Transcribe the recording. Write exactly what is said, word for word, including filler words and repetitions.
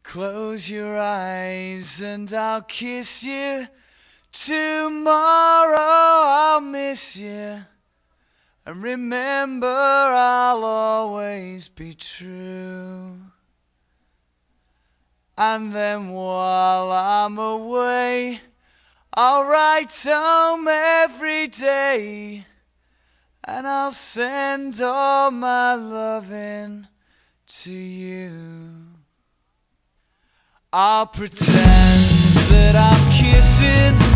Close your eyes and I'll kiss you. Tomorrow I'll miss you. And remember, I'll always be true. And then while I'm away, I'll write home every day. And I'll send all my loving to you. I'll pretend that I'm kissing